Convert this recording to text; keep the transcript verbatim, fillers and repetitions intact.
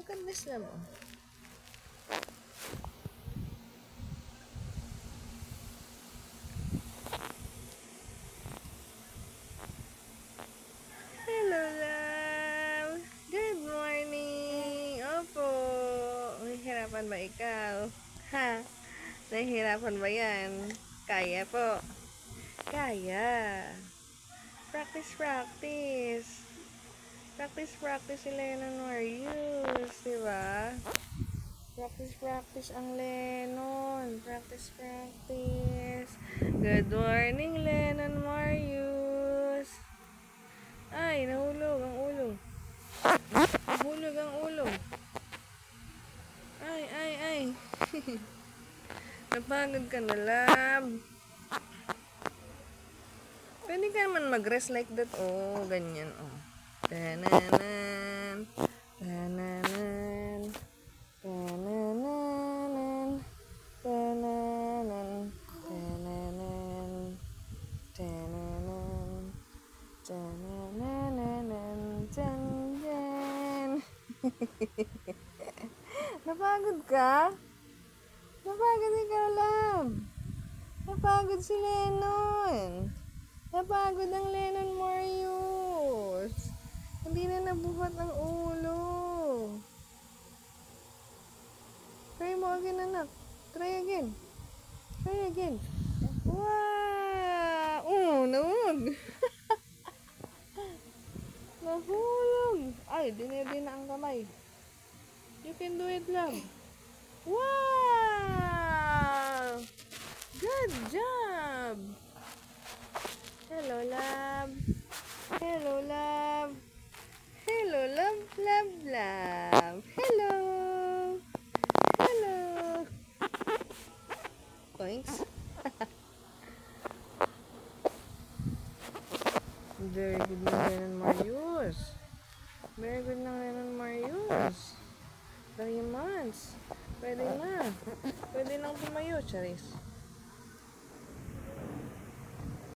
Goodness naman. Hello, love. Good morning. Opo. Nahihirapan ba ikaw? Ha? Nahihirapan ba yan? Kaya po. Kaya. Practice, practice. Practice, practice si Lennon Marius. Diba? Practice, practice ang Lennon. Practice, practice. Good morning, Lennon Marius. Ay, nahulog ang ulo. Nahulog ang ulo. Ay, ay, ay. Napagod ka na, lab. Pwede ka naman mag-rest like that. Oh, ganyan. Oh. Tananan. Tananan. Tananan. Tananan. Tananan. Tananan. Tananan. Tananan. Napagod ka? Napagod ikaw, lab. Napagod si Lennon. Napagod ang Lennon Marius. Hindi na nabuhat ang ulo. Try mo again, anak. Try again. Try again. Wow! Oh, nahulog. Nahulog. Ay, dinedin na ang kamay. You can do it, love. Wow! Good job! Hello, love. Hello, love. Hello, love, love, love. Hello. Hello. Thanks. Very good na Lennon Marius. Very good na Lennon Marius. Three months. Pwede na. Pwede nang tumayo, Charis.